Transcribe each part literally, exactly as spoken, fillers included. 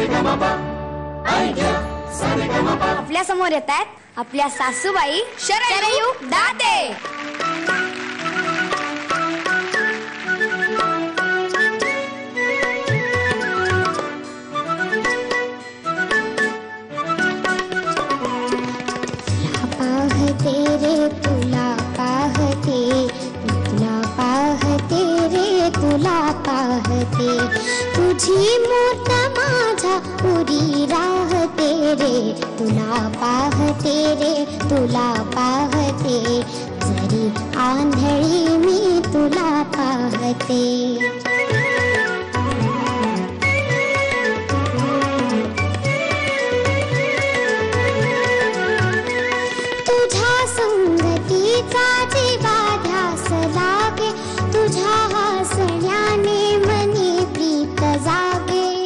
आपल्या समोर येत आहेत आपल्या सासूबाई शरयू दाते। पाहते रे तुला पाहते, तुला पाहते रे तुला पाहते, तुझी मूर्त माझ्या पुरी राहते रे, तुला पाहते रे तुला पाहते, जरी आंधळी मी तुला पाहते। संगतीचा जीवा ध्यास लागे, तुझ्या हसण्याने मनी प्रीत जागे,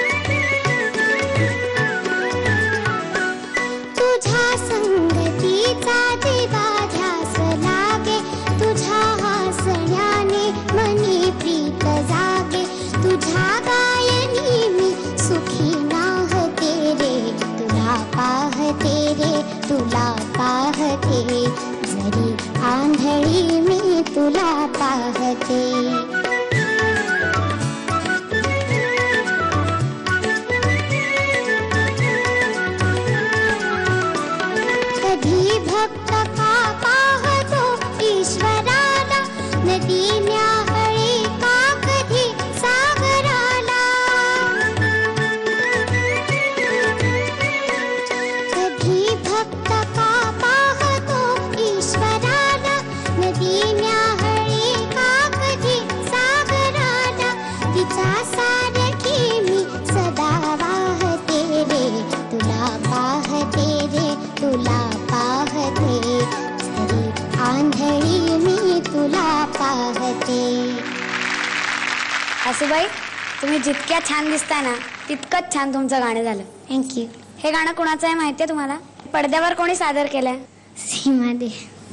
तुझ्या संगतीचा जीवा ध्यास लागे, तुझ्या हसण्याने मनी प्रीत जागे, तुझ्या गायनी मी सुखी नाहते रे, तुला पाहते रे तुला पाहते, जरी आंधळी मी तुला पाहते। कधी भक्त का पाहतो ईश्वराला, नदी न्याहळी का कधी सागराला, कधी भक्त का पाहतो ईश्वराला, नदी न्याहळी का कधी सागराला, तिच्या सारखी मी सदा वाहते रे, तुला पाहते रे तुला पाहते, जरी आंधळी मी तुला पाहते। सासूबाई तुम्ही जितक्या छान दिसताय ना तितकंच छान तुमचं गाणं झालं। थँक्यू। हे गाणं कोणाचं आहे माहितीये तुम्हाला? पडद्यावर कोणी सादर केलंय? सीमा दे।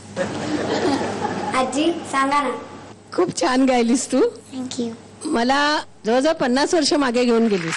आजी सांगा ना। खूप छान गायलीस तू। थँक्यू। मला जवळजवळ पन्नास वर्ष मागे घेऊन गेलीस।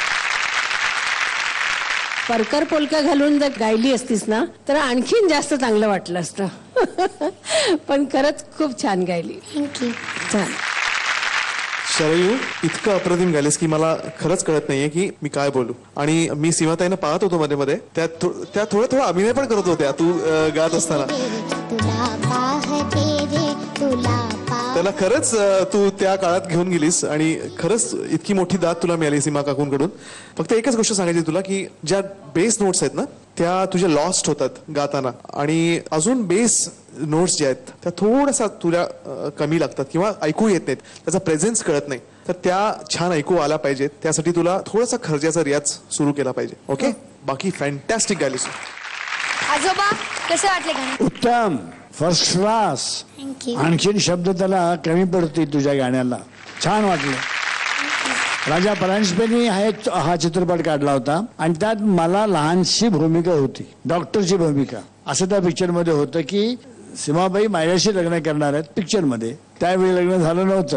परकर पोलका घालून जर गायली असतीस ना तर आणखीन जास्त चांगलं वाटलं असतं। पण खरंच खूप छान गायली। थँक्यू। छान। शरयू इतकं अप्रतिम गायलीस की मला खरंच कळत नाहीये की मी काय बोलू। आणि मी सीमाताईंना पाहत होतो मध्ये मध्ये, त्या त्या थोडं थोडं अभिनय पण करत होत्या तू गात असताना। तुला पाहते रे तुला त्याला खरंच तू त्या काळात घेऊन गेलीस आणि खरंच इतकी मोठी दाद तुला मिळाली सीमा काकूंकडून। फक्त एकच गोष्ट सांगायची तुला की ज्या बेस नोट्स आहेत ना त्या तुझ्या लॉस्ट होतात गाताना, आणि अजून बेस नोट्स ज्या आहेत त्या थोडासा तुला कमी लागतात किंवा ऐकू येत नाहीत, त्याचा प्रेझेन्स कळत नाही, तर त्या छान ऐकू आला पाहिजेत। त्यासाठी तुला थोडासा खर्जाचा रियाज सुरू केला पाहिजे। ओके, बाकी फॅन्टॅस्टिक गायलीस। आजोबा कसे वाटले गाणं? उत्तम, फर्स्ट क्लास। थँक्यू। आणखीन शब्द त्याला कमी पडते तुझ्या गाण्याला, छान वाटलं। राजा परांजपेंनी हा एक हा चित्रपट काढला होता आणि त्यात मला लहानशी भूमिका होती, डॉक्टरची भूमिका। असं त्या पिक्चर मध्ये होतं की सीमाबाई माझ्याशी लग्न करणार आहेत पिक्चर मध्ये, त्यावेळी लग्न झालं नव्हतं।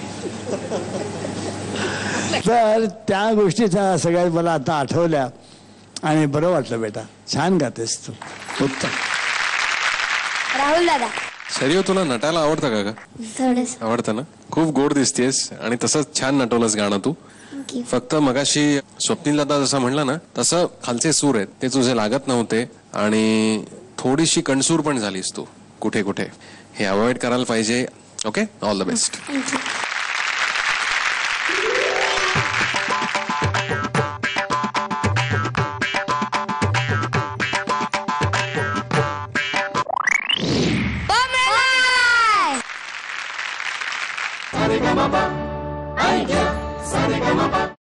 तर त्या गोष्टीचा सगळ्यात मला आता आठवल्या आणि बरं वाटलं। बेटा छान गातेस तू, उत्तम। राहुल दादा शरीर तुला नटायला आवडतं का? थोडस आवडतं ना? खूप गोड दिसतेस आणि तसंच छान नटवलंस गाणं तू। फक्त मगाशी स्वप्नील दादा जसं म्हणला ना तसं खालचे सूर आहेत ते तुझे लागत नव्हते आणि थोडीशी कणसूर पण झालीस तू कुठे कुठे, हे अवॉइड करायला पाहिजे। Okay, all the best. Bye.